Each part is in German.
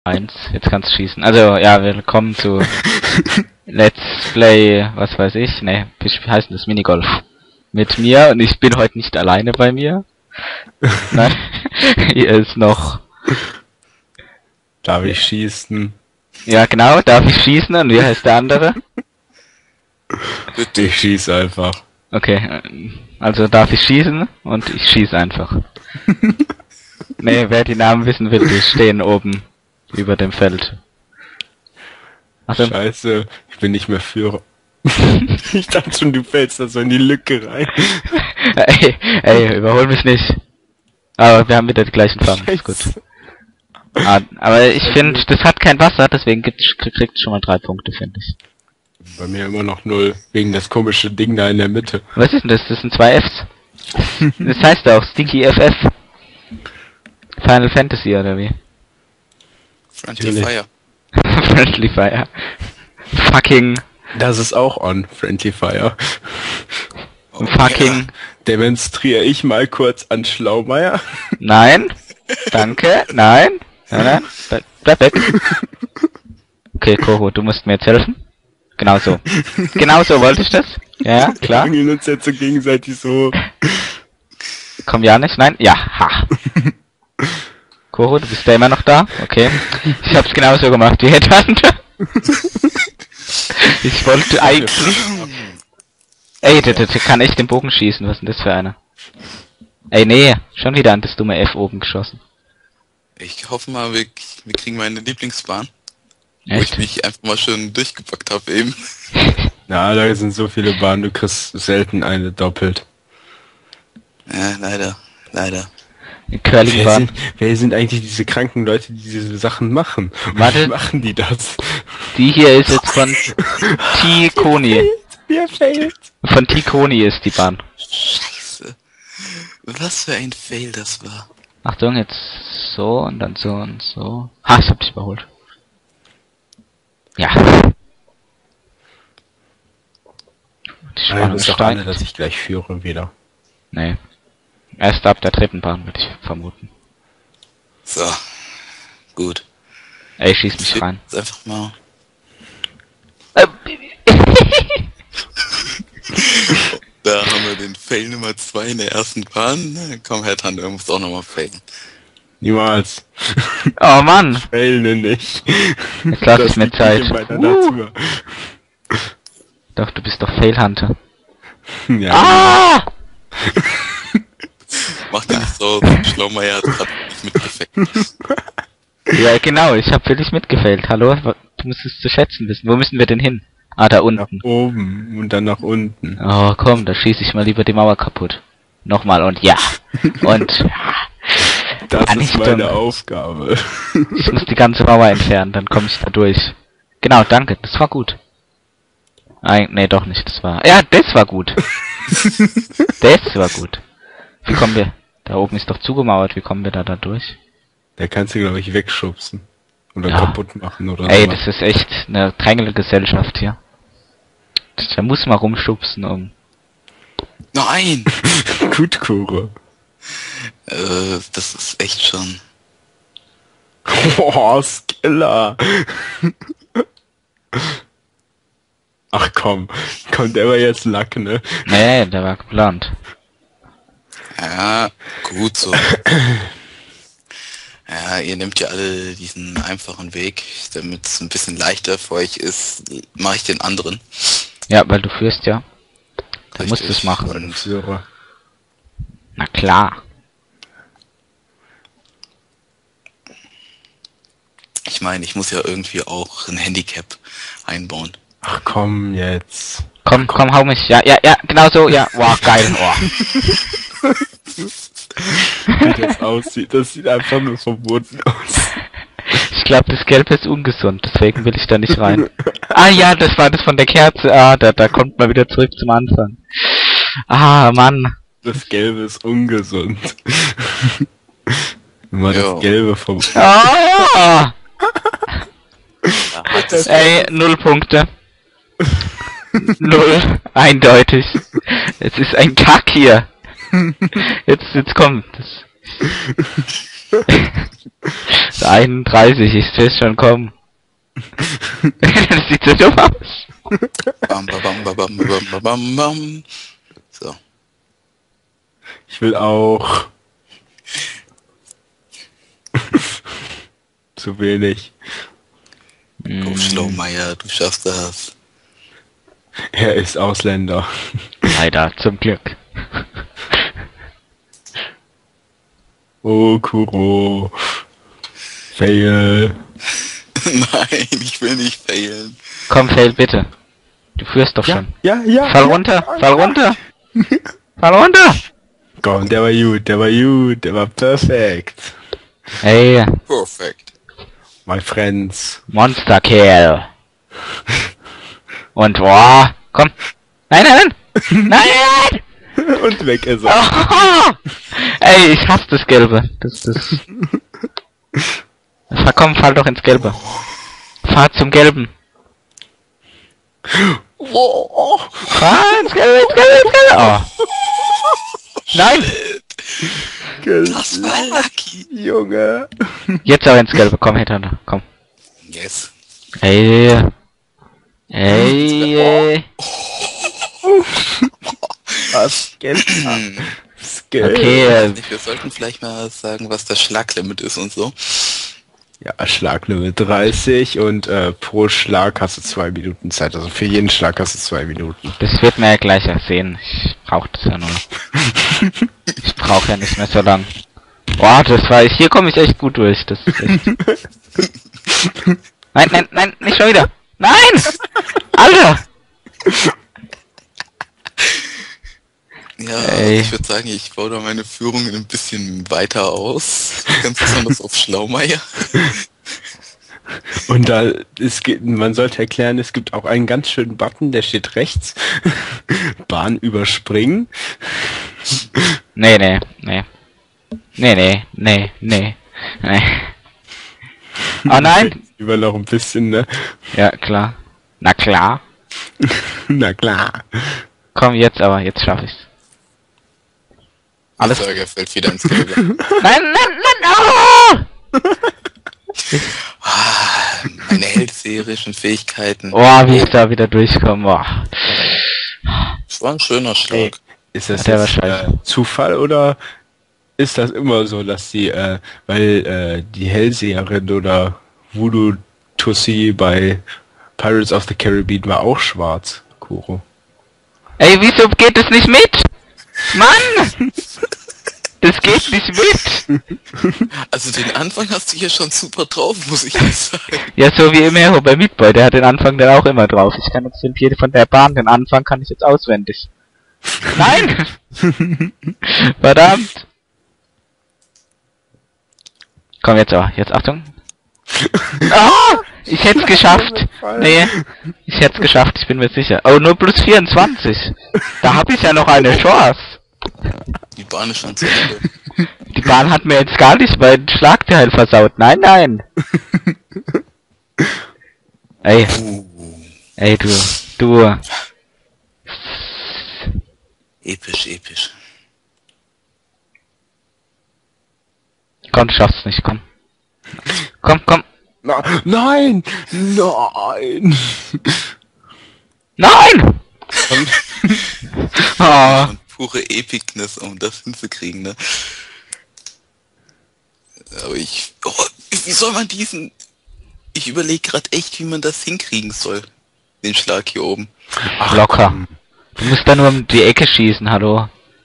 Eins, jetzt kannst du schießen. Also, ja, willkommen zu Let's Play, was weiß ich, ne, wie heißt denn das, Minigolf. Mit mir, und ich bin heute nicht alleine bei mir. Nein, hier ist noch... Darf ich schießen? Ja, genau, darf ich schießen, und wie heißt der andere? Ich schieße einfach. Okay, also darf ich schießen, und ich schieße einfach. Ne, wer die Namen wissen will, die stehen oben über dem Feld. Also, Scheiße, ich bin nicht mehr Führer. Ich dachte schon, du fällst da so in die Lücke rein. ey, überhol mich nicht. Aber wir haben wieder die gleichen Farben, ist gut. Aber ich finde, das hat kein Wasser, deswegen kriegt schon mal 3 Punkte, finde ich. Bei mir immer noch 0, wegen das komische Ding da in der Mitte. Was ist denn das? Das sind 2 Fs. Das heißt auch Stinky FF. Final Fantasy, oder wie? Friendly Fire. Friendly Fire. Fucking... Das ist auch on Friendly Fire. Oh, fucking... Demonstriere ich mal kurz an Schlaumeier. Nein. Danke. Nein. Nein. Bleib weg. Okay, Koro, du musst mir jetzt helfen. Genau so. Genau so wollte ich das. Ja, klar. Wir uns jetzt so gegenseitig so... Komm ja nicht, nein? Ja, ha. Koro, du bist ja immer noch da? Okay. Ich hab's genauso gemacht wie Headhunter. Ich wollte eigentlich... Ey, der kann echt den Bogen schießen, was ist denn das für einer? Ey, nee, schon wieder an das dumme F oben geschossen. Ich hoffe mal, wir kriegen meine Lieblingsbahn. Wo Echt? ich mich einfach mal schön durchgepackt habe eben. Na, da sind so viele Bahnen, du kriegst selten eine doppelt. Ja, leider. Curlingbahn. Wer sind eigentlich diese kranken Leute, die diese Sachen machen? Warte. Wie machen die das? Die hier ist jetzt von T-Koni. Mir fehlt. Von T-Koni ist die Bahn. Scheiße. Was für ein Fail das war. Achtung, jetzt so und dann so und so. Ha, ich hab dich überholt. Ja. Die Spannung Ist doch alle, steigt. dass ich gleich führe wieder. Nee. Erst ab der 3. Bahn, würde ich vermuten. So. Gut. Ey, schieß mich rein. Jetzt einfach mal. Da haben wir den Fail Nummer 2 in der ersten Bahn. Komm, Headhunter, muss auch nochmal failen. Niemals. Oh Mann! Fälle nicht. Jetzt lass ich Das mir liegt Zeit. nicht in meiner Natur. Doch, du bist doch Failhunter. Ja. Ah! Mach dir nicht so, Schlaumeier hat gerade nicht mitgefällt. Ja, genau, ich hab wirklich mitgefailt. Hallo? Du musst es zu schätzen wissen. Wo müssen wir denn hin? Ah, da Nach unten. oben und dann nach unten. Oh, komm, da schieße ich mal lieber die Mauer kaputt. Nochmal und ja. Und ja. Das Ja, ist nicht meine dumm. Aufgabe. Ich muss die ganze Mauer entfernen, dann komme ich da durch. Genau, danke, das war gut. Nein, nee, doch nicht, das war... Ja, das war gut. Das war gut. Wie kommen wir... Da oben ist doch zugemauert, wie kommen wir da durch? Der kannst du, glaube ich, wegschubsen. Oder Ja. kaputt machen oder Ey, so. das ist echt eine Drängelgesellschaft hier. Da muss man rumschubsen, um... Nein! Gut, Kuro. Das ist echt schon... Oh, Skiller. Ach komm, der war jetzt Lack, ne? Nee, der war geplant. Ja, gut so. Ja, ihr nehmt ja alle diesen einfachen Weg, damit es ein bisschen leichter für euch ist, mache ich den anderen. Ja, weil du führst ja. Da musst du Richtig. es machen. Und Führer. Na klar. Ich meine, ich muss ja irgendwie auch ein Handicap einbauen. Ach komm jetzt. Komm, hau mich. Ja, genau so, ja. Wow, geil. Oh. Wie das aussieht, das sieht einfach nur verboten aus. Ich glaube, das Gelb ist ungesund, deswegen will ich da nicht rein. Ah ja, das war das von der Kerze. Ah, da kommt man wieder zurück zum Anfang. Ah, Mann. Das Gelbe ist ungesund. Immer Jo. das Gelbe vom... Ah! Da hat es Ey, 0 Punkte. 0. Eindeutig. Es ist ein Kack hier. Jetzt kommt es. 31, ich seh's schon kommen. Das sieht so dumm aus. Bam, bam, bam, bam, bam, bam, bam, bam. So. Ich will auch. Zu wenig. Go Schlaumeier, du schaffst das. Er ist Ausländer. Leider, zum Glück. Oh, Kuro. Fail. Nein, ich will nicht failen. Komm, fail bitte. Du führst doch schon. Ja. Fall runter, fall runter. Fall runter. Komm, der war gut, der war perfekt. Ey, Perfekt. My friends. Monsterkerl. Und, boah, komm. Nein. Nein! Und weg ist er. Oh, ey, ich hasse das Gelbe. Komm, fall doch ins Gelbe. Fahr zum Gelben. Fahr ins Gelbe. Oh. Nein! Das war lucky. Junge. Jetzt aber ins Gelbe, komm, hinterher, komm. Yes. Ey. Was geht ab? Skill. Okay, Wir sollten vielleicht mal sagen, was das Schlaglimit ist und so. Ja, Schlaglimit 30 und pro Schlag hast du 2 Minuten Zeit. Also für jeden Schlag hast du 2 Minuten. das wird mir ja gleich ersehen. Ich brauch das ja nur. Ich brauche ja nicht mehr so lang. Boah, hier komme ich echt gut durch. Das ist echt... Nein, nicht schon wieder. Nein! Alter! Ja, Ey. ich würde sagen, ich baue da meine Führungen ein bisschen weiter aus. Ganz besonders auf Schlaumeier. Und da man sollte erklären, es gibt auch einen ganz schönen Button, der steht rechts. Bahn überspringen. Nee. Oh nein! Über noch ein bisschen, ne? Ja, klar. Na klar. Na klar. Komm, jetzt schaffe ich's. Alles. Der fällt wieder ins Gelbe. Nein! Oh! Meine hellseherischen Fähigkeiten. Oh, wie ich da wieder durchkomme. Boah. Das war ein schöner Schlag. Ist das Der war jetzt, scheiße. Zufall oder ist das immer so, dass weil die Hellseherin oder Voodoo Tussi bei Pirates of the Caribbean war auch schwarz, Kuro? Ey, wieso geht es nicht mit? Mann! Das geht nicht mit! Also den Anfang hast du hier schon super drauf, muss ich jetzt sagen. Ja, so wie immer bei Meatboy, der hat den Anfang dann auch immer drauf. Ich kann jetzt den von der Bahn, den Anfang kann ich jetzt auswendig. Nein! Verdammt! Komm jetzt Achtung. Ah! Ich hätt's geschafft! Nee, ich hätt's geschafft, ich bin mir sicher. Oh, nur plus 24. Da hab ich ja noch eine Chance. Die Bahn ist schon zu Ende. Die Bahn hat mir jetzt gar nicht meinen Schlagteil versaut. Nein. Ey, du. Episch. Komm, du schaffst es nicht, komm. Komm. Nein! Nein! Oh. Und pure Epicness, um das hinzukriegen, ne? Aber wie soll man diesen... Ich überlege gerade echt, wie man das hinkriegen soll. Den Schlag hier oben. Ach, Locker. komm. Du musst da nur um die Ecke schießen, hallo.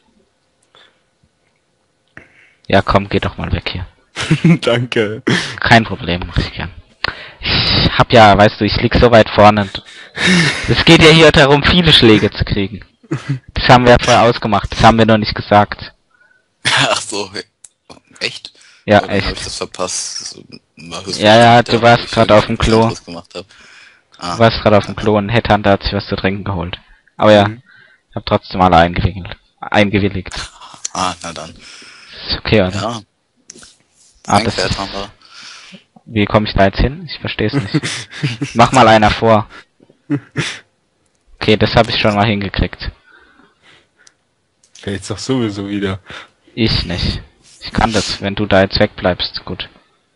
Ja, komm, geh doch mal weg hier. Danke. Kein Problem, mach ich gern. Ich hab ja, weißt du, ich lieg so weit vorne. Es geht ja hier darum, viele Schläge zu kriegen. Das haben wir ja vorher ausgemacht, das haben wir noch nicht gesagt. Ach so, echt? Ja, Oder hab ich echt. das verpasst? Ja, du warst gerade auf dem Klo. Gemacht hab. Du warst gerade auf dem Klo und Headhunter hat sich was zu trinken geholt. Aber ja, ich hab trotzdem alle eingewilligt. Na dann. Ist okay, oder? Ja. Das Dankwert haben wir. Wie komme ich da jetzt hin? Ich verstehe es nicht. Mach mal einer vor. Okay, das habe ich schon mal hingekriegt. Fällt's doch sowieso wieder. Ich nicht. Ich kann das, wenn du da jetzt wegbleibst. Gut.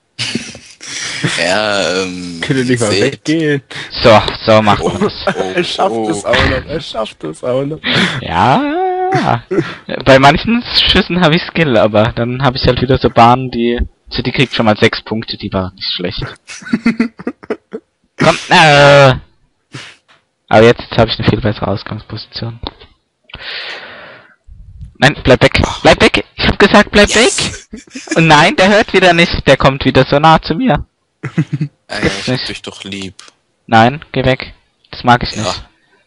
Ja, Könnte nicht mal seht- weggehen. So macht man das. Er schafft es auch noch, er schafft es auch noch. Ja. Bei manchen Schüssen habe ich Skill, aber dann habe ich halt wieder so Bahnen, die... Also die kriegt schon mal 6 Punkte, die war nicht schlecht. Komm, aber jetzt habe ich eine viel bessere Ausgangsposition. Nein, bleib weg. Bleib weg. Ich hab gesagt, bleib weg. Und nein, der hört wieder nicht. Der kommt wieder so nah zu mir. ich hab dich doch lieb. Nein, geh weg. Das mag ich Ja. nicht.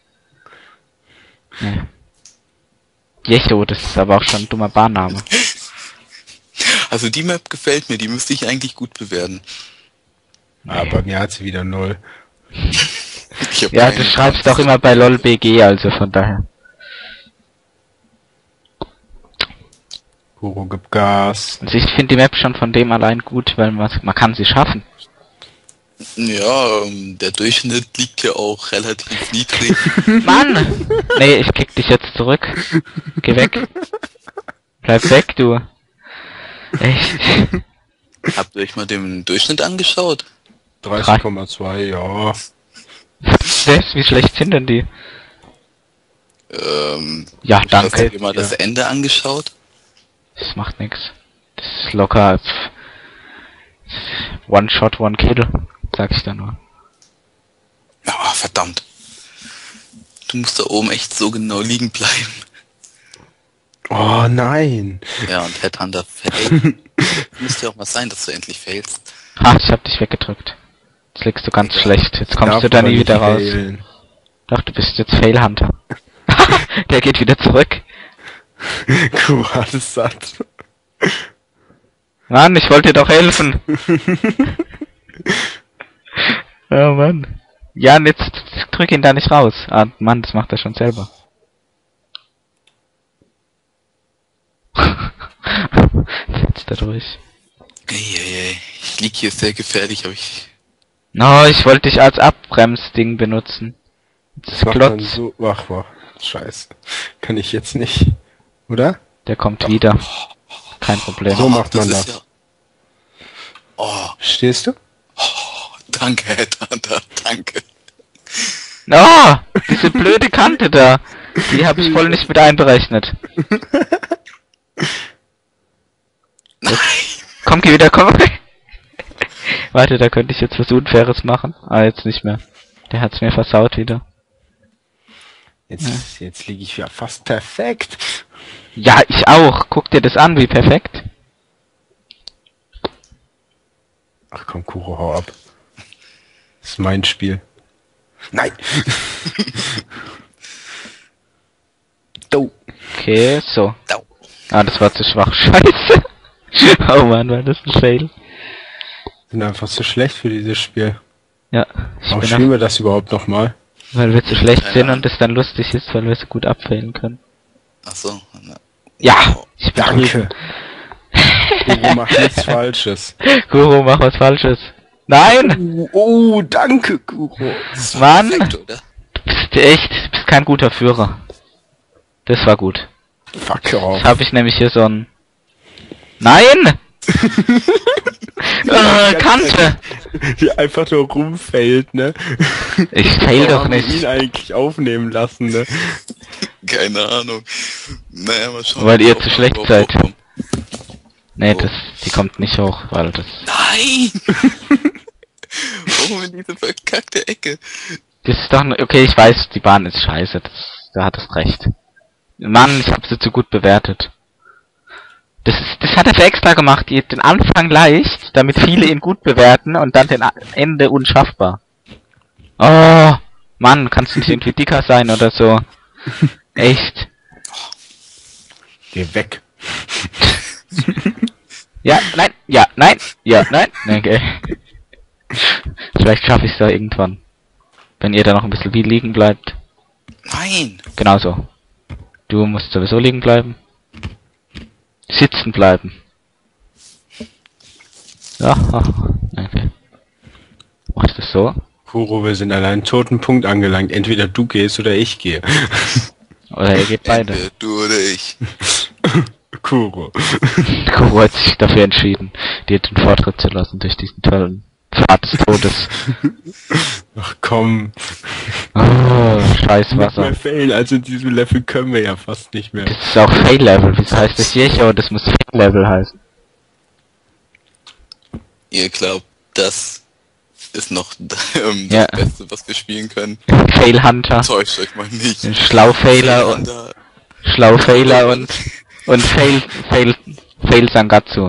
Nee. Jecho, das ist aber auch schon ein dummer Bahnname. Also die Map gefällt mir, die müsste ich eigentlich gut bewerten. Aber mir hat sie wieder 0. Ich hab Ja, keine du schreibst Chance. doch immer bei LOLBG, also von daher. Kuro gibt Gas. Also ich finde die Map schon von dem allein gut, weil man kann sie schaffen. Ja, der Durchschnitt liegt ja auch relativ niedrig. Mann! Nee, ich kick dich jetzt zurück. Geh weg. Bleib weg, du. Echt? Habt ihr euch mal den Durchschnitt angeschaut? 30,2, ja. Selbst, wie schlecht sind denn die? Ja, Hast danke. du dir mal das Ende angeschaut? Das macht nix. Das ist locker. One Shot, One Kill, sag ich da nur. Ja, verdammt. Du musst da oben echt so genau liegen bleiben. Oh nein. Ja, und Headhunter fail. Muss ja auch mal sein, dass du endlich failst. Ha, ich hab dich weggedrückt. Jetzt liegst du ganz Ja. schlecht. Jetzt kommst Darf du da aber nie nicht wieder raus. failen. Doch, du bist jetzt Failhunter. Der geht wieder zurück. Kuro hat es satt. Mann, ich wollte dir doch helfen. Oh Mann. Ja, und jetzt drück ihn da nicht raus. Ah, Mann, das macht er schon selber. Jetzt da durch. Eieiei. Ich lieg hier sehr gefährlich, aber ich... No, ich wollte dich als Abbremsding benutzen. Das Macht man Klotz, so. Ach, scheiße. Kann ich jetzt nicht. Oder? der kommt wieder. Kein Problem. So macht man ist das. ja... Oh, Stehst du? danke, Headhunter, danke. Oh, diese blöde Kante da. Die habe ich voll nicht mit einberechnet. Nein! Komm, geh wieder, komm. Warte, da könnte ich jetzt was Unfaires machen. Ah, jetzt nicht mehr. Der hat's mir versaut wieder. Jetzt liege ich ja fast perfekt. Ja, ich auch. Guck dir das an, wie perfekt. Ach komm, Kuro, hau ab. Das ist mein Spiel. Nein! Do. Okay, so. Dau. Ah, das war zu schwach. Scheiße. Oh Mann, war das ein Fail. Sind einfach zu schlecht für dieses Spiel. Ja, ich Warum bin spielen wir das überhaupt nochmal? weil wir zu schlecht Keine sind Ahnung. und es dann lustig ist, weil wir so gut abfailen können. Ach so. Na. Ja, ich bin Danke. Kuro macht nichts Falsches. Guru, mach was Falsches. Nein! Oh, danke, Kuro. Das war Mann! perfekt, oder? Du bist kein guter Führer. Das war gut. Fuck off. Jetzt habe ich nämlich hier so ein... Nein! Kante! Die einfach nur rumfällt, ne? Ich fail doch Warum haben wir nicht. ihn eigentlich aufnehmen lassen, ne? Keine Ahnung. Naja, mal schauen. Weil ihr ob zu wir schlecht überhaupt seid. hochkommen. Nee, Oh. die kommt nicht hoch, weil das... Nein! Warum in diese verkackte Ecke? Das ist doch... Okay, ich weiß, die Bahn ist scheiße. Da hattest recht. Mann, ich habe sie zu gut bewertet. Das hat er für extra gemacht, den Anfang leicht, damit viele ihn gut bewerten und dann den Ende unschaffbar. Oh, Mann, kannst du nicht irgendwie dicker sein oder so? Echt? Geh weg. Ja, nein, ja, nein, ja, nein. Okay. Vielleicht schaffe ich es da irgendwann. Wenn ihr da noch ein bisschen wie liegen bleibt. Nein! Genau so. Du musst sowieso liegen bleiben. Sitzen bleiben. Ja, okay. Mach ich das so? Kuro, wir sind an einen toten Punkt angelangt. Entweder du gehst oder ich gehe. Oder ihr geht beide. Entweder du oder ich. Kuro. Kuro hat sich dafür entschieden, dir den Vortritt zu lassen durch diesen tollen Pfad des Todes. Ach komm. Oh, scheiß Nicht mehr Wasser. failen, also in diesem Level können wir ja fast nicht mehr. Das ist auch Fail-Level. Wieso heißt das hier? Oh, das muss Fail-Level heißen. Ihr glaubt, das ist noch Ja. das Beste, was wir spielen können. Fail-Hunter. Täuscht euch mal nicht. Schlaufailer und Schlaufailer und Fail Sangatsu.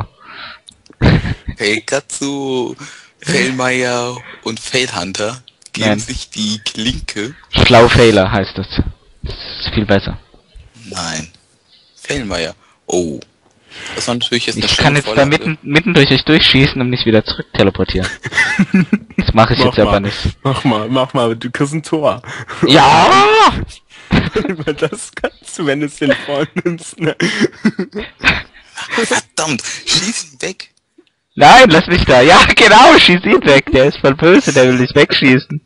Failkatsu, Failmeier und Failhunter geben Nein. sich die Klinke. Schlaufailer heißt das. Das ist viel besser. Nein. Failmeier. Oh. Das war natürlich jetzt eine Ich kann schöne jetzt da Vorlage. mitten durch euch durchschießen und nicht wieder zurück teleportieren. Das mache ich jetzt aber nicht. Mach mal, du kriegst ein Tor. Ja! Weil das kannst du, wenn du es den vornimmst, ne? Verdammt, schieß ihn weg. Nein, lass mich da. Ja, genau, schieß ihn weg. Der ist voll böse, der will dich wegschießen.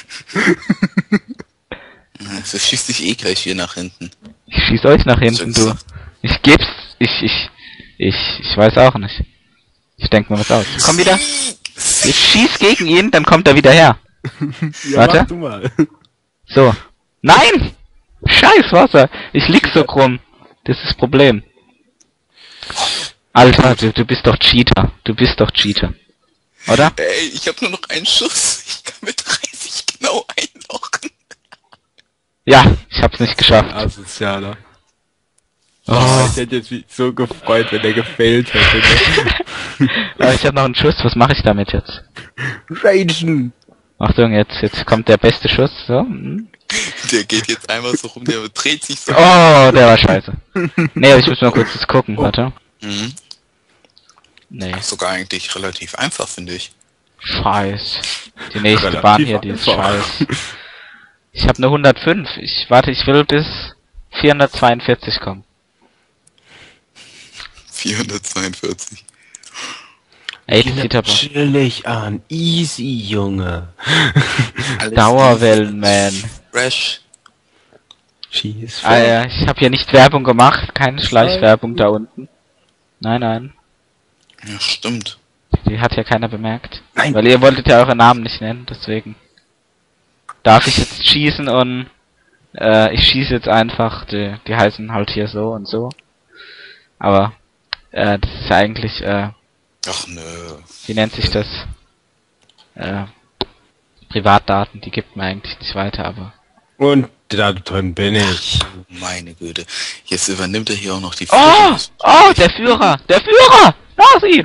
Das schießt dich eh gleich hier nach hinten. Ich schieß euch nach hinten, du. Ich geb's. Ich weiß auch nicht. Ich denk mir was aus. Komm wieder. Ich schieß gegen ihn, dann kommt er wieder her. Ja, Warte. mach du mal. So. Nein! Scheiß Wasser. Ich lieg so krumm. Das ist das Problem. Alter, du bist doch Cheater. Du bist doch Cheater. Oder? Ey, ich habe nur noch einen Schuss. Ich kann mit 30 genau einlochen. Ja, ich hab's nicht geschafft. Asozialer. Oh, Ich hätte jetzt mich so gefreut, wenn der gefailt hätte. aber ich hab noch einen Schuss. Was mache ich damit jetzt? Ragen! Achtung, jetzt kommt der beste Schuss. So. hm. Der geht jetzt einmal so rum, der dreht sich so. Oh, der war scheiße. Nee, aber ich muss mal kurz das gucken, warte. Mhm. Nee, Sogar eigentlich relativ einfach, finde ich. scheiß. Die nächste Relativ Bahn hier, die ist einfach. scheiß. Ich habe eine 105. Ich will bis 442 kommen. 442. Ey, das sieht aber... Chillig an. Easy, Junge. Alles Dauerwellenman. fresh. Schieß. Ah ja, ich habe hier nicht Werbung gemacht. Keine Schleichwerbung da unten. Nein. Ja, stimmt. Die hat ja keiner bemerkt. Nein. Weil ihr wolltet ja eure Namen nicht nennen, deswegen. Darf ich jetzt schießen und... ich schieße jetzt einfach, die heißen halt hier so und so. Aber... das ist ja eigentlich... Ach nö. wie nennt sich das? Privatdaten, die gibt man eigentlich nicht weiter, aber... Und da drin bin ich. Meine Güte. Jetzt übernimmt er hier auch noch die Oh! Oh, der Führer! Der Führer! Nasi!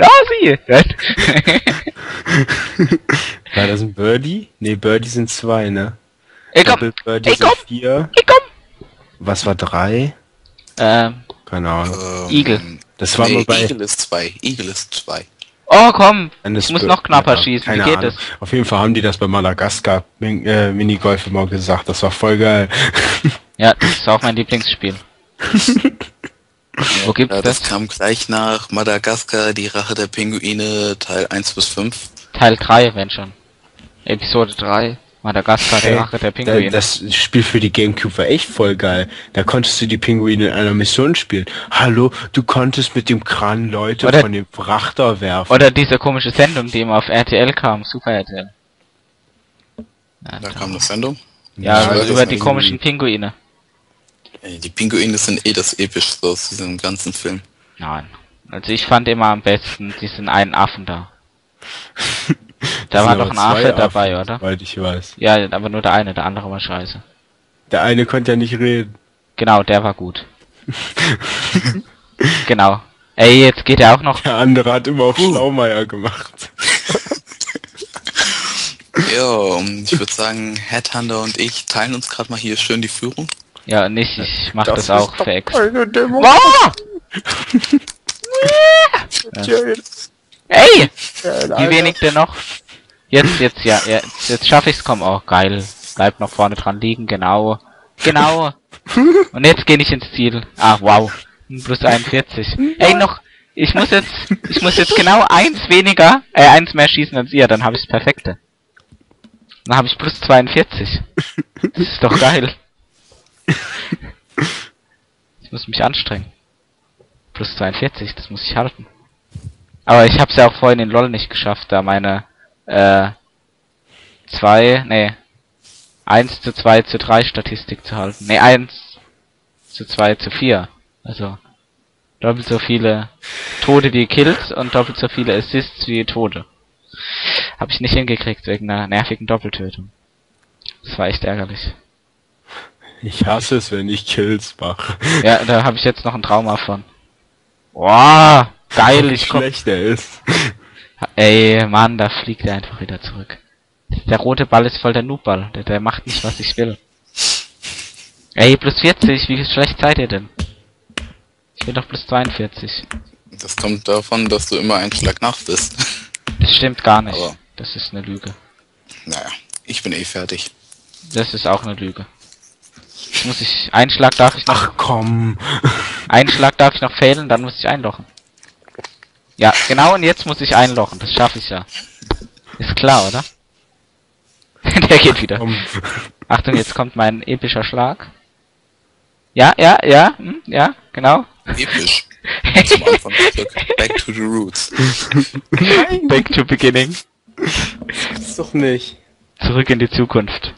War das ein Birdie? Nee, Birdie sind 2, ne? Ey, komm! Double Birdie Ey, sind komm! 4. Ey, komm! Was war 3? Keine Ahnung. Igel. Das war mal bei... Igel ist 2. Igel ist 2. Oh, komm! Eines Ich muss Bir- noch knapper ja, schießen. Wie keine geht Ahnung. es? Auf jeden Fall haben die das bei Madagaskar Minigolf immer gesagt. Das war voll geil. Ja, das ist auch mein Lieblingsspiel. Wo gibt's Ja, das das? kam gleich nach Madagaskar, die Rache der Pinguine, Teil 1 bis 5. Teil 3, wenn schon. Episode 3. Madagaskar, die Rache der Pinguine. Das Spiel für die Gamecube war echt voll geil. Da konntest du die Pinguine in einer Mission spielen. Hallo, du konntest mit dem Kran Leute Oder- von dem Frachter werfen. Oder diese komische Sendung, die immer auf RTL kam. Super RTL. Ja, Da kam eine Sendung. ja, Ja, über das die ist komischen Pinguine. Ey, die Pinguine sind eh das Epischste aus diesem ganzen Film. Nein. Also ich fand immer am besten diesen einen Affen da. Da war sind doch aber ein zwei Affe dabei, Affen, oder? Soweit ich weiß. Ja, aber nur der eine, der andere war scheiße. Der eine konnte ja nicht reden. Genau, der war gut. Genau. Ey, jetzt geht er auch noch. Der andere hat immer auf Schlaumeier gemacht. Ja, und ich würde sagen, Headhunter und ich teilen uns gerade mal hier schön die Führung. Ja, nicht, ich mach das ist auch doch für Ex. eine Demo. Oh! Ey! Wie wenig denn noch? Jetzt schaffe ich's, komm, oh, geil. Bleib noch vorne dran liegen, genau. Genau. Und jetzt gehe ich ins Ziel. Ah, wow. Plus 41. Ey, noch, ich muss jetzt genau eins mehr schießen als ihr, dann habe ich's perfekte. Dann habe ich plus 42. Das ist doch geil. Ich muss mich anstrengen. Plus 42, das muss ich halten. Aber ich hab's ja auch vorhin in LOL nicht geschafft, da meine 1 zu 2 zu 3 Statistik zu halten. Ne, 1 zu 2 zu 4. Also doppelt so viele Tode wie Kills und doppelt so viele Assists wie Tode. Hab ich nicht hingekriegt wegen einer nervigen Doppeltötung. Das war echt ärgerlich. Ich hasse es, wenn ich Kills mache. Ja, da habe ich jetzt noch ein Trauma von. Boah, geil, Wie ich komm. schlecht er ist. Ey, Mann, da fliegt er einfach wieder zurück. Der rote Ball ist voll der Noobball. Der macht nicht, was ich will. Ey, plus 40, wie schlecht seid ihr denn? Ich bin doch plus 42. Das kommt davon, dass du immer einen Schlag nach bist. Das stimmt gar nicht. Aber Das ist eine Lüge. naja, ich bin eh fertig. Das ist auch eine Lüge. Einen Schlag darf ich noch, Ach komm. einen Schlag darf ich noch fehlen, dann muss ich einlochen. Ja, genau, und jetzt muss ich einlochen. Das schaffe ich ja. Ist klar, oder? Der geht wieder. Komm. Achtung, jetzt kommt mein epischer Schlag. Ja, ja, genau. Episch. Zum Anfang zurück. Back to the roots. Back to beginning. Ist doch nicht. Zurück in die Zukunft.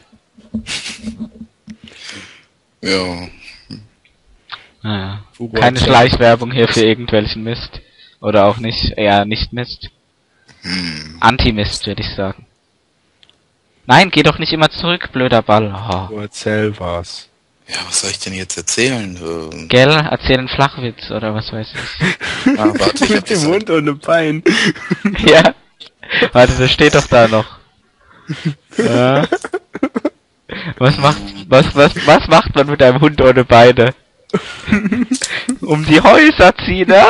Ja. Naja. Keine Schleichwerbung hier für irgendwelchen Mist. Oder auch nicht, eher nicht Mist. Anti-Mist, würde ich sagen. Nein, geh doch nicht immer zurück, blöder Ball. Oh. Erzähl was. Ja, was soll ich denn jetzt erzählen? Gell, erzähl einen Flachwitz oder was weiß ich. Ah, warte, ich hab Mit dem das- Mund ohne Bein. Ja. Warte, das steht doch da noch. Ja. Was macht man mit einem Hund ohne Beine? Um die Häuser ziehen, ne?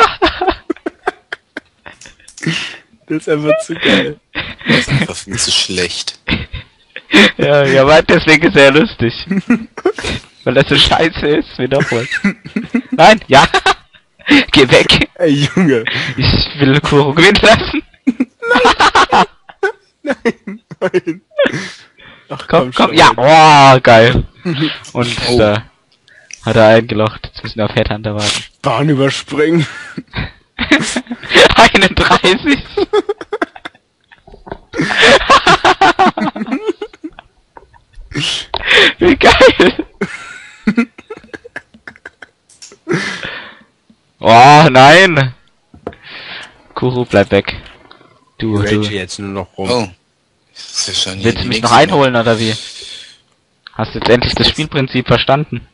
Das ist einfach zu geil. Das ist einfach viel zu schlecht. Ja, aber deswegen ist er lustig. Weil er so scheiße ist, wie doch was. Nein, ja. Geh weg. Ey, Junge. Ich will Kuro gewinnen lassen. Nein. Ach Komm, schon. ja, oh, geil. Und da hat er eingelocht. Jetzt müssen wir auf Headhunter warten. Bahn überspringen. 31. Wie geil. Oh, nein. Kuro, bleib weg. Du Rage jetzt nur noch rum. Oh. Das ist ja schon hier willst die du mich noch nächste einholen, oder wie? Hast du jetzt endlich das Spielprinzip verstanden?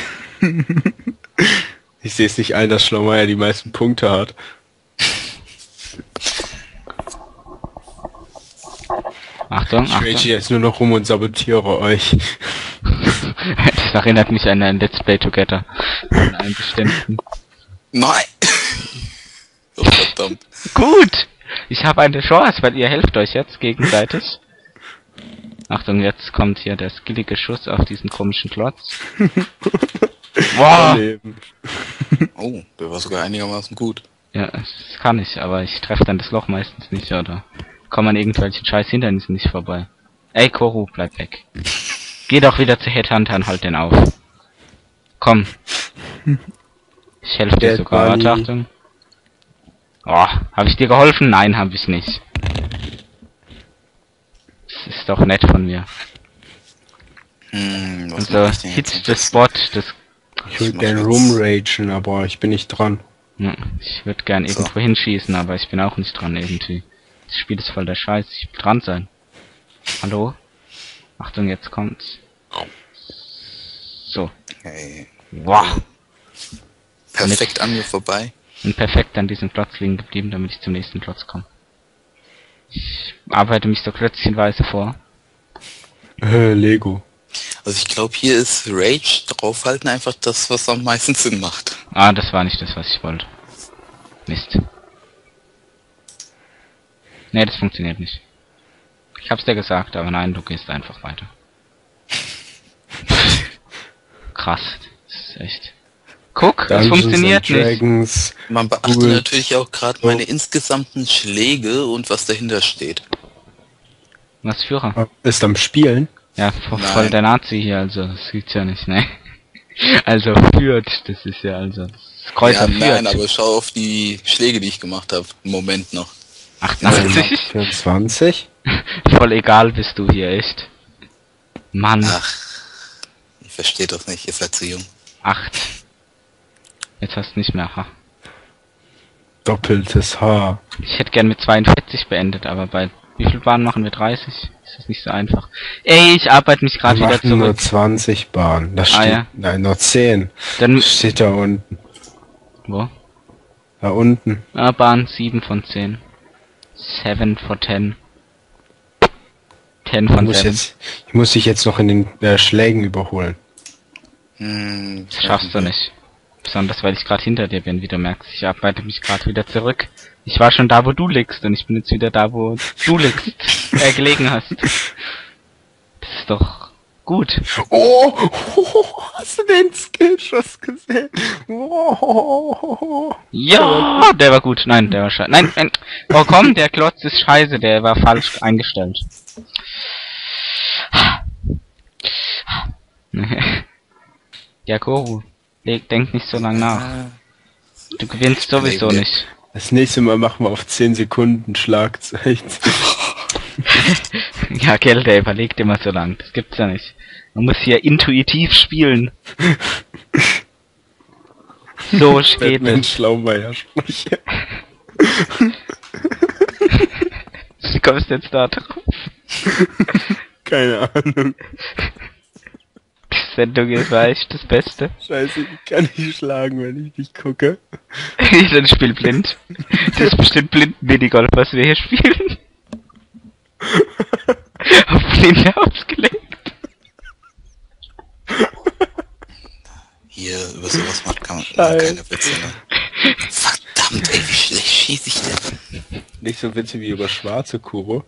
Ich sehe es nicht ein, dass Schlaumeier die meisten Punkte hat. Achtung, Ich rage Achtung. jetzt nur noch rum und sabotiere euch. Das erinnert mich an ein Let's Play Together. An einen bestimmten. Nein! Oh, verdammt. Gut! Ich habe eine Chance, weil ihr helft euch jetzt gegenseitig. Achtung, jetzt kommt hier der skillige Schuss auf diesen komischen Klotz. Boah! Daneben. Oh, der war sogar einigermaßen gut. Ja, das kann ich, aber ich treffe dann das Loch meistens nicht, oder komme an irgendwelchen scheiß Hindernissen nicht vorbei. Ey, Koru, bleib weg. Geh doch wieder zu Headhunter und halt den auf. Komm. Ich helfe dir Dead sogar. Bunny. Warte, Achtung. Oh, habe ich dir geholfen? Nein, habe ich nicht. Das ist doch nett von mir. Was Und so, mach ich denn jetzt? hit the spot. Das, Ich würde mach gern jetzt- rumragen, aber ich bin nicht dran. ja, ich würde gern So. irgendwo hinschießen, aber ich bin auch nicht dran irgendwie. Das Spiel ist voll der Scheiß. Ich will dran sein. Hallo? Achtung, jetzt kommt's. So. Hey, Wow. perfekt an mir vorbei. Bin perfekt an diesem Platz liegen geblieben, damit ich zum nächsten Platz komme. Ich arbeite mich so klötzchenweise vor. Lego. Also ich glaube, hier ist Rage draufhalten einfach das, was am meisten Sinn macht. Ah, das war nicht das, was ich wollte. Mist. Nee, das funktioniert nicht. Ich hab's dir gesagt, aber nein, du gehst einfach weiter. Krass, das ist echt. Guck, es Dungeons funktioniert and nicht. Dragons. Man beachte Cool. natürlich auch gerade meine insgesamten Schläge und was dahinter steht. Was Führer? Ist am Spielen. Ja, voll Nein. der Nazi hier, also das gibt's ja nicht, ne? Also führt, das ist ja also, das Das Kreuz Ja, am nein, Viert. aber schau auf die Schläge, die ich gemacht habe. Im Moment noch. 88. 24. Voll egal bist du hier, echt. Mann, Ach, ich verstehe das nicht, ihr seid zu jung. 8. Jetzt hast du nicht mehr. Ha. Doppeltes Haar. Ich hätte gern mit 42 beendet, aber bei wie viel Bahnen machen wir? 30? Ist das nicht so einfach. Ey, ich arbeite mich gerade Wir wieder machen nur zurück. 20 Bahnen. Das Ah, steht, ja. nein, nur 10. Dann, Das steht da unten. wo? Da unten. Ah, Bahn 7 von 10. 7 von 10. 10 von 7. Ich muss dich jetzt noch in den Schlägen überholen. Das schaffst du nicht. Besonders weil ich gerade hinter dir bin, wie du merkst. Ich arbeite mich gerade wieder zurück. Ich war schon da, wo du liegst, und ich bin jetzt wieder da, wo du liegst, gelegen hast. Das ist doch gut. Oh, hast du den Skillschuss gesehen? Oh. Ja, der war gut. Nein, der war scheiße. Nein. Oh komm, der Klotz ist scheiße, der war falsch eingestellt. Ja, Koru, denk nicht so lang nach. Du gewinnst sowieso nicht. Das nächste Mal machen wir auf 10 Sekunden Schlagzeit. Ja, gell, der überlegt immer so lang. Das gibt's ja nicht. Man muss hier intuitiv spielen. So steht Batman es. Schlaumeier-Sprüche. Wie kommst du jetzt da drauf? Keine Ahnung. Die Sendung ist echt das Beste. Scheiße, ich kann nicht schlagen, wenn ich dich gucke. Dann spiel blind. Das ist bestimmt blind Minigolf, was wir hier spielen. Auf Blinde ausgelegt. Hier, über sowas macht kann man keine Witze, ne? Verdammt, ey, wie schlecht schieße ich denn? Nicht so Witze wie über schwarze Kuro.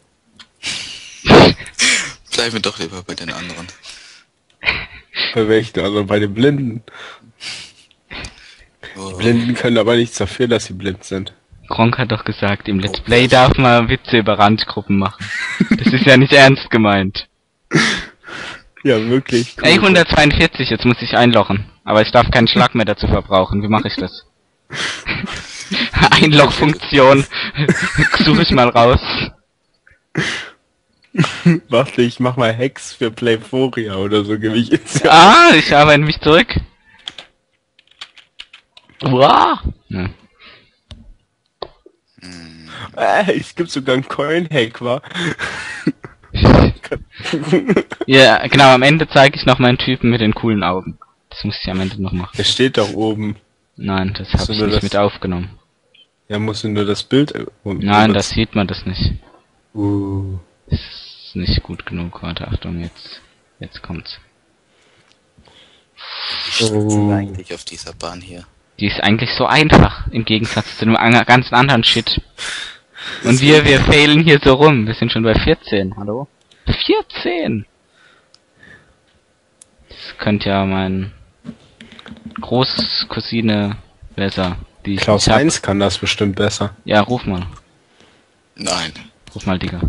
Bleiben wir doch lieber bei den anderen. Bei welchen? Also bei den Blinden. Oh, Blinden können aber nichts dafür, dass sie blind sind. Gronk hat doch gesagt, im Let's Play darf man Witze über Randgruppen machen. Das ist ja nicht ernst gemeint. Ja, wirklich. Ey, 142, jetzt muss ich einlochen. Aber ich darf keinen Schlag mehr dazu verbrauchen. Wie mache ich das? Einlochfunktion. Suche ich mal raus. Warte, ich mach mal Hex für Playforia oder so, gebe ich jetzt. Ah, ich arbeite mich zurück. Wow. Ja. Es gibt sogar einen Coin-Hack, wa? Ja, genau, am Ende zeige ich noch meinen Typen mit den coolen Augen. Das muss ich am Ende noch machen. Der steht doch oben. Nein, das habe ich nur nicht das- mit aufgenommen. Ja, musst du nur das Bild... Nein, das sieht man das nicht. Das... Das ist nicht gut genug. Warte, Achtung, jetzt kommt's. wie sitzen wir eigentlich auf dieser Bahn hier? Die ist eigentlich so einfach, im Gegensatz zu einem ganzen anderen Shit. Und wir failen hier so rum. Wir sind schon bei 14, hallo? 14! Das könnte ja mein Großcousine besser. Die ich Klaus nicht hab. 1 kann das bestimmt besser. Ja, ruf mal. Nein. Ruf mal, Digga.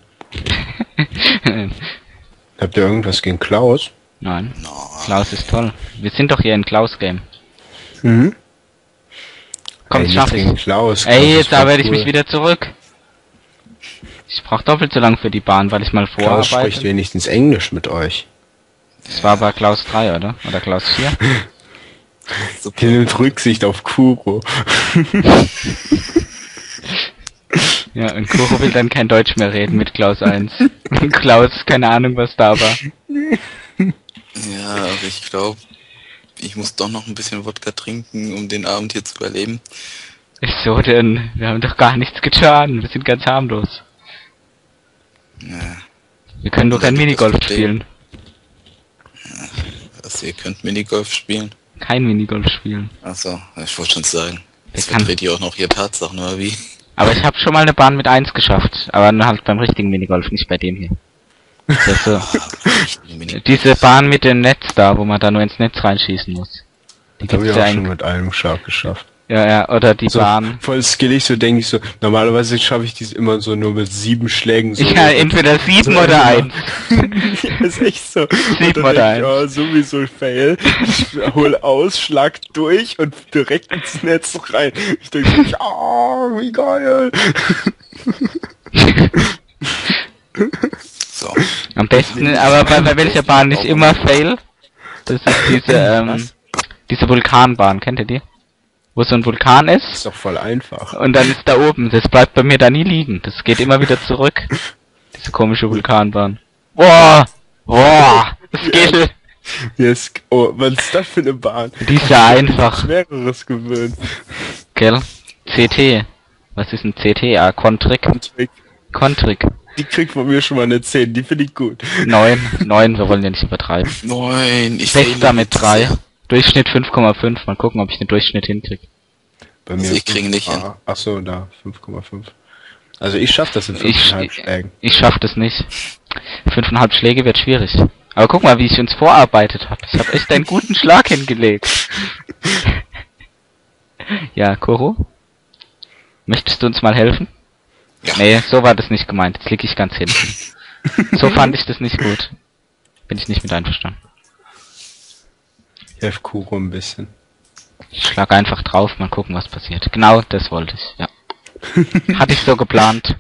Habt ihr irgendwas gegen Klaus? Nein. No. Klaus ist toll. Wir sind doch hier in Klaus Game. Mhm. Komm, Ey, ich schaff nicht gegen ich. Klaus. Ey, Klaus ist jetzt voll arbeite ich cool. mich wieder zurück. Ich brauch doppelt so lang für die Bahn, weil ich mal Klaus spricht vorarbeite. wenigstens Englisch mit euch. Das war bei Klaus 3, oder? Oder Klaus 4? Super. Der nimmt Rücksicht auf Kuro. Ja, und Kuro will dann kein Deutsch mehr reden mit Klaus 1. Und Klaus, keine Ahnung, was da war. Ja, aber ich glaube, ich muss doch noch ein bisschen Wodka trinken, um den Abend hier zu überleben. Wieso denn? Wir haben doch gar nichts getan. Wir sind ganz harmlos. Ja, Wir können doch kein Das Minigolf Problem. spielen. also ihr könnt Minigolf spielen. Kein Minigolf spielen. Achso, ich wollte schon sagen. Wer Das kann- verdreht ihr auch noch hier Tatsachen, oder wie? Aber ich habe schon mal eine Bahn mit 1 geschafft. Aber nur halt beim richtigen Minigolf, nicht bei dem hier. Das ist so. Diese Bahn mit dem Netz da, wo man da nur ins Netz reinschießen muss. Die Das habe gibt's ich ja auch schon eigentlich. mit einem Schlag geschafft. Ja, oder die So, Bahn. voll skillig, so denke ich so, normalerweise schaffe ich dies immer so nur mit 7 Schlägen so. Ja, entweder 7 so oder immer. 1. Ja, ist echt so. 7 Und dann oder denk ich, oh, sowieso Fail. Ich hol aus, schlag durch und direkt ins Netz rein. Ich denke, oh, wie geil. So. Am besten, aber bei welcher Bahn nicht immer fail? Das ist diese Vulkanbahn, kennt ihr die? Wo so ein Vulkan Ist ist doch voll einfach. und dann ist da oben, das bleibt bei mir da nie liegen. Das geht immer wieder zurück. Diese komische Vulkanbahn. Boah! Boah! Das geht. Yes. Oh, was ist das für eine Bahn? Die ist ja einfach. Schwereres gewöhnt. Gell? CT. Was ist ein CT? Ah, Kontrick. Kontrick. Die kriegt von mir schon mal eine 10, die finde ich gut. 9, wir wollen ja nicht übertreiben. 9, ich 6 mit 3. Durchschnitt 5,5. Mal gucken, ob ich den Durchschnitt hinkriege. Bei Also ich kriege nicht hin. Ach so, da, 5,5. Also ich schaff das in 5,5 Schlägen. Ich schaff das nicht. 5,5 Schläge wird schwierig. Aber guck mal, wie ich uns vorarbeitet habe. Ich habe echt einen guten Schlag hingelegt. Ja, Koro? Möchtest du uns mal helfen? Ja. Nee, so war das nicht gemeint. Jetzt lieg ich ganz hinten. So fand ich das nicht gut. Bin ich nicht mit einverstanden. Ich helfe Kuro ein bisschen. Ich schlag einfach drauf, mal gucken, was passiert. Genau, das wollte ich, ja. Hatte ich so geplant.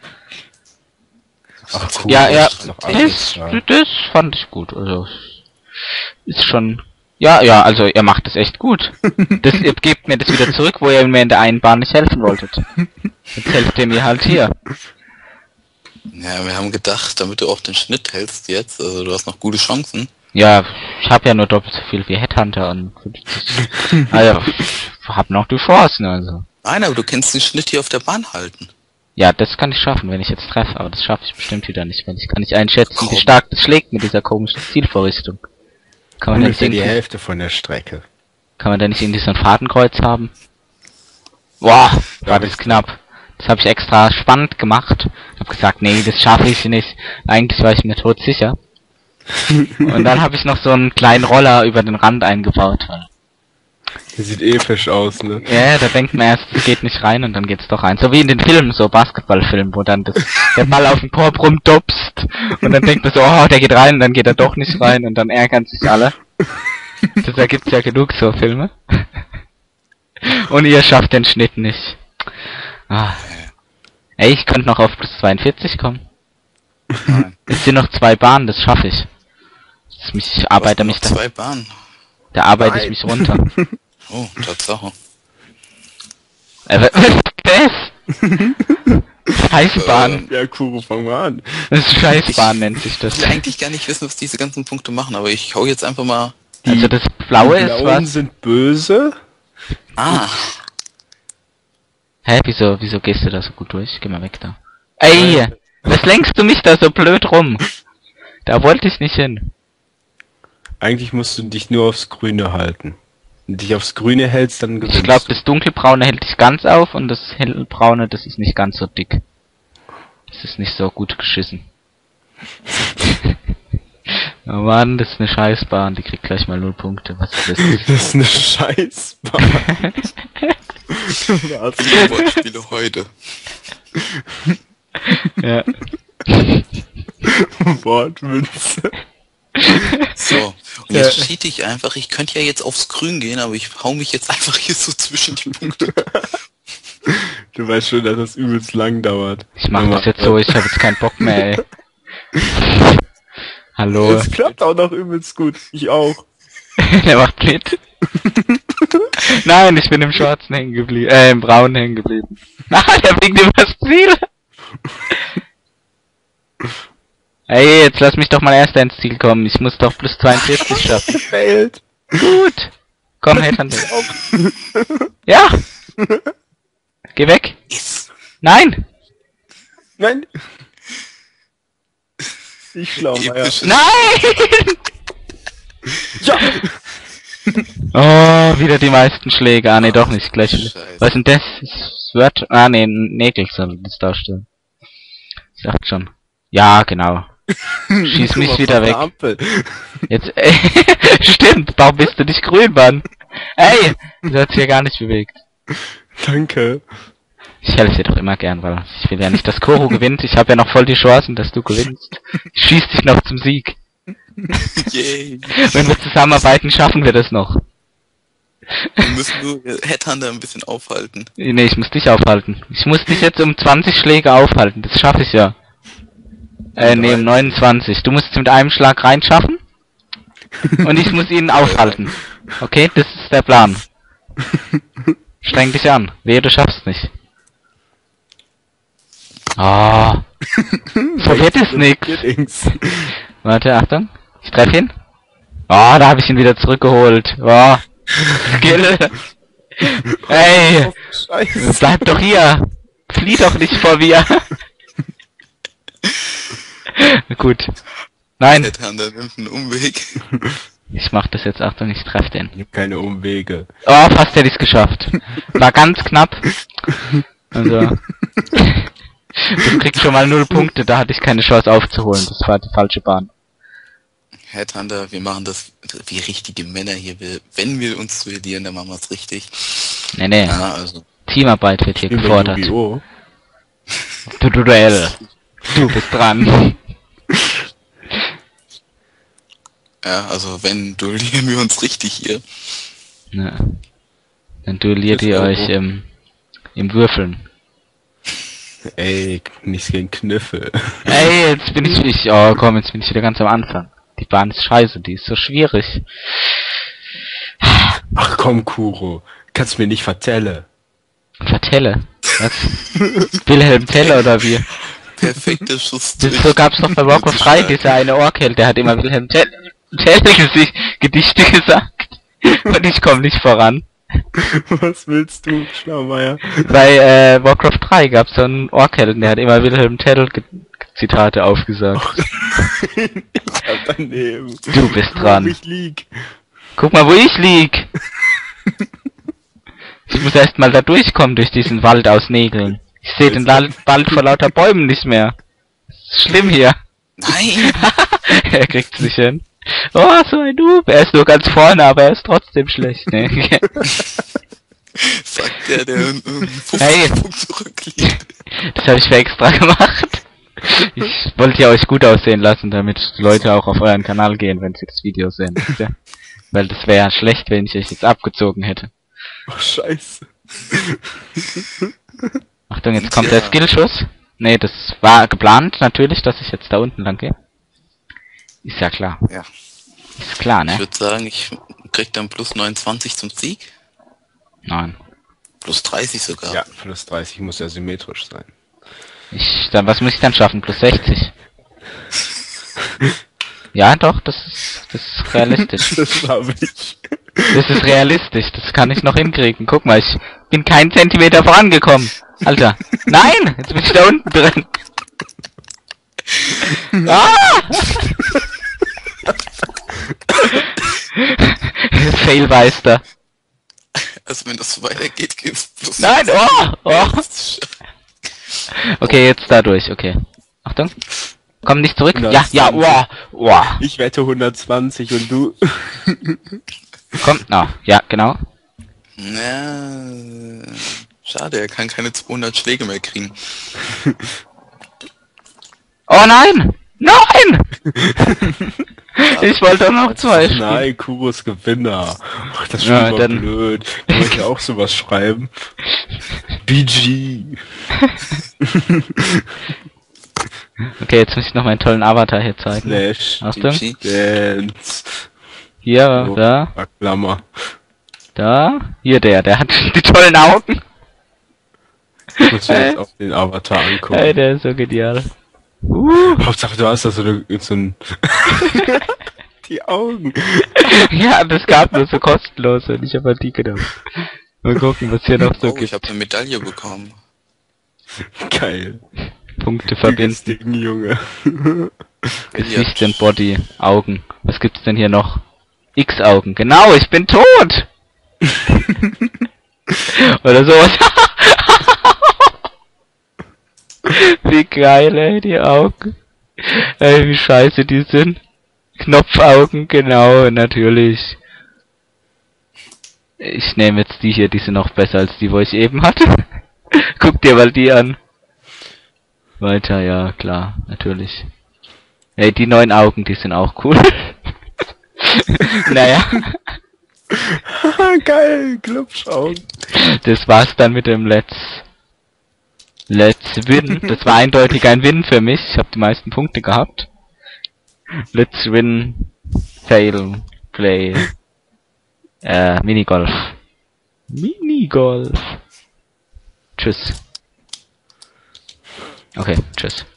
Ach, Kuro Ja, ist noch alles, das fand ich gut. Also, ist schon... Ja, also ihr macht es echt gut. Ihr gebt mir das wieder zurück, wo ihr mir in der einen Bahn nicht helfen wolltet. Jetzt helft ihr mir halt hier. Ja, wir haben gedacht, damit du auch den Schnitt hältst jetzt, also du hast noch gute Chancen. Ja, ich habe ja nur doppelt so viel wie Headhunter und 50. Also, ich hab noch die Chancen, also. Nein, aber du kannst den Schnitt hier auf der Bahn halten. Ja, das kann ich schaffen, wenn ich jetzt treffe, aber das schaffe ich bestimmt wieder nicht, weil ich kann nicht einschätzen, wie Komm. stark das schlägt mit dieser komischen Zielvorrichtung. Kann man, da nicht Ungefähr die irgendwie, Hälfte von der Strecke. kann man da nicht irgendwie so ein Fadenkreuz haben? Boah, war das knapp. Das habe ich extra spannend gemacht. Ich habe gesagt, nee, das schaffe ich nicht. Eigentlich war ich mir todsicher. Und dann habe ich noch so einen kleinen Roller über den Rand eingebaut. Das sieht episch aus, ne? Ja, da denkt man erst, es geht nicht rein und dann geht's doch rein. So wie in den Filmen, so Basketballfilmen, wo dann der Ball auf den Korb rumdupst und dann denkt man so, oh, der geht rein und dann geht er doch nicht rein und dann ärgern sich alle. Das ergibt ja genug so Filme. Und ihr schafft den Schnitt nicht. Ah. Ey, ich könnte noch auf plus 42 kommen. Nein. Es sind noch 2 Bahnen, das schaffe ich. Ich arbeite mich da. 2 Bahnen. Da arbeite ich mich runter. Oh, Tatsache. Was ist das? Scheißbahn. Ja, Kuro, fang mal an. Das ist Scheißbahn nennt sich das. Ich will eigentlich gar nicht wissen, was diese ganzen Punkte machen, aber ich hau jetzt einfach mal... Also das Blaue ist Blauen was? sind böse. Ah, Hä, wieso gehst du da so gut durch? Geh mal weg da. Ey, was lenkst du mich da so blöd rum? Da wollte ich nicht hin. Eigentlich musst du dich nur aufs Grüne halten. Wenn du dich aufs Grüne hältst, dann gewinnst Ich glaube, das dunkelbraune hält dich ganz auf und das hellbraune, das ist nicht ganz so dick. Das ist nicht so gut geschissen. Oh Mann, das ist eine Scheißbahn, die kriegt gleich mal 0 Punkte. Was ist das? Das ist eine Scheißbahn. Wortspiele heute. Ja. Wortwitze. So, und jetzt cheat ich einfach. Ich könnte ja jetzt aufs Grün gehen, aber ich hau mich jetzt einfach hier so zwischen die Punkte. Du weißt schon, dass das übelst lang dauert. Ich mach das jetzt so, ich habe jetzt keinen Bock mehr, ey. Hallo. Es klappt auch noch übelst gut. Ich auch. Der macht mit. Nein, ich bin im Schwarzen hängen geblieben. Im Braunen hängen geblieben. Ah, der fliegt übers Ziel. Ey, jetzt lass mich doch mal erst ins Ziel kommen. Ich muss doch plus 42 schaffen. Gefällt. Gut. Komm, Headhunter. Ja. Geh weg. Yes. Nein. Nein. Ich schlau, ja. Nein. Ja. Oh, wieder die meisten Schläge. Ah, nee, doch nicht. Gleich. Scheiße. Was ist denn das? Sword? Ah, nee, Nägel soll das darstellen. Ich dachte schon. Ja, genau. Schieß Guck mich mal, wieder von der weg. Ampel. Jetzt, stimmt, warum bist du nicht grün, Mann? Ey, das hat sich ja gar nicht bewegt. Danke. Ich helfe dir doch immer gern, weil ich will ja nicht, dass Koro gewinnt. Ich habe ja noch voll die Chancen, dass du gewinnst. Ich schieß dich noch zum Sieg. Yay. Wenn wir zusammenarbeiten, schaffen wir das noch. Wir müssen nur Headhunter ein bisschen aufhalten. Nee, ich muss dich aufhalten. Ich muss dich jetzt um 20 Schläge aufhalten. Das schaffe ich ja. Nee, um 29. Du musst es mit einem Schlag reinschaffen. Und ich muss ihn aufhalten. Okay, das ist der Plan. Streng dich an. Wehe, du schaffst nicht. Ah. So wird es nix. Warte, Achtung. Ich treffe ihn. Oh, da habe ich ihn wieder zurückgeholt. Oh. Skill. Ey. Oh, Scheiße. Bleib doch hier. Flieh doch nicht vor mir. Gut. Nein. Headhunter nimmt einen Umweg. Ich mach das jetzt. Achtung, ich treffe den. Ich hab keine Umwege. Oh, fast hätte ich's geschafft. War ganz knapp. Also. Du kriegst schon mal 0 Punkte, da hatte ich keine Chance aufzuholen. Das war die falsche Bahn. Headhunter, wir machen das wie richtige Männer hier. Wenn wir uns duellieren, dann machen wir es richtig. Nee. Ja, also. Teamarbeit wird hier Über gefordert. Yu-Gi-Oh! Du Duell. Du bist dran. Ja, also wenn duellieren wir uns richtig hier. Ja. Dann duelliert Das ihr Euro. euch im Würfeln. Ey, nichts gegen Kniffe. Ey, jetzt bin ich. Oh komm, jetzt bin ich wieder ganz am Anfang. Die Bahn ist scheiße, die ist so schwierig. Ach komm, Kuro. Kannst mir nicht vertellen. Vertelle. Was? Wilhelm Tell oder wie? Perfekter Schuss. So gab's doch bei Warcraft 3 dieser eine Orkheld, der hat immer Wilhelm Tell Gedichte gesagt. Und ich komme nicht voran. Was willst du, Schlaumeier? Bei Warcraft 3 gab's so einen Orkheld, der hat immer Wilhelm Tell Zitate aufgesagt. Ich hab daneben. Du bist Wo dran. ich lieg. Guck mal, wo ich lieg. Ich muss erst mal da durchkommen durch diesen Wald aus Nägeln. Ich sehe den Wald vor lauter Bäumen nicht mehr. Ist schlimm hier. Nein! Er kriegt's nicht hin. Oh, so ein Noob. Er ist nur ganz vorne, aber er ist trotzdem schlecht. Ne? Sagt der 50 Hey. Punkte zurückliegt. Das habe ich für extra gemacht. Ich wollte ja euch gut aussehen lassen, damit die Leute auch auf euren Kanal gehen, wenn sie das Video sehen. Wisst ihr? Weil das wäre ja schlecht, wenn ich euch jetzt abgezogen hätte. Oh, scheiße. Achtung, jetzt kommt der Skillschuss. Nee, das war geplant natürlich, dass ich jetzt da unten lang gehe. Ist ja klar. Ja. Ist klar, Ich ne? würde sagen, ich krieg dann plus 29 zum Sieg. Nein. Plus 30 sogar. Ja, plus 30 muss ja symmetrisch sein. Was muss ich dann schaffen? Plus 60. Ja, doch, das ist realistisch. Das habe ich. Das ist realistisch, das kann ich noch hinkriegen. Guck mal, ich bin keinen Zentimeter vorangekommen. Alter. Nein! Jetzt bin ich da unten drin. Ah! Failmeister. Also wenn das so weitergeht, geht's plus Nein, oh! Okay, jetzt da durch, okay. Achtung. Komm nicht zurück. Ja, oh. Ich wette 120 und du. Komm, ja, genau. Na, schade, er kann keine 200 Schläge mehr kriegen. Oh nein! Nein! Ich wollte doch noch 2 spielen. Nein, Kuros Gewinner. Ach, das ist Ja, schon dann- blöd. Kann ich ja auch sowas schreiben. BG. Okay, jetzt muss ich noch meinen tollen Avatar hier zeigen. Slash. Achtung. GG. Dance. Hier, So, da, Klammer. da. Hier der hat die tollen Augen. Ich muss mir jetzt auf den Avatar angucken. Ey, der ist so genial. Hauptsache, du hast da so ein... Die Augen. Ja, das gab nur so kostenlos und ich habe die genommen. Mal gucken, was hier noch so Oh, ich gibt. habe eine Medaille bekommen. Geil. Punkte verbinden. Ding, Junge. Gesicht und Body. Augen. Was gibt's denn hier noch? X-Augen. Genau, ich bin tot! Oder sowas. Wie geil, ey, die Augen. Ey, wie scheiße die sind. Knopfaugen, genau, natürlich. Ich nehme jetzt die hier, die sind noch besser als die, wo ich eben hatte. Guck dir mal die an. Weiter, ja, klar, natürlich. Ey, die 9 Augen, die sind auch cool. Naja. Geil, Glubschaugen. Das war's dann mit dem Let's Win. Das war eindeutig ein Win für mich. Ich habe die meisten Punkte gehabt. Let's Win, Fail, Play, Minigolf. Minigolf. Tschüss. Okay, tschüss.